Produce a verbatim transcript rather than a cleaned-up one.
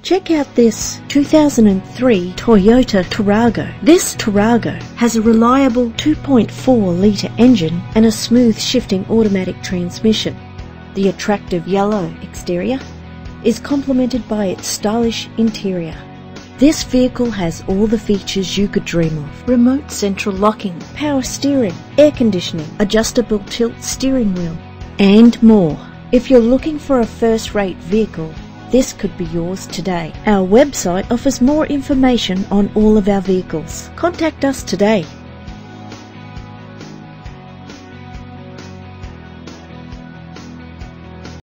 Check out this two thousand three Toyota Tarago. This Tarago has a reliable two point four litre engine and a smooth shifting automatic transmission. The attractive yellow exterior is complemented by its stylish interior. This vehicle has all the features you could dream of. Remote central locking, power steering, air conditioning, adjustable tilt steering wheel, and more. If you're looking for a first-rate vehicle, this could be yours today. Our website offers more information on all of our vehicles. Contact us today.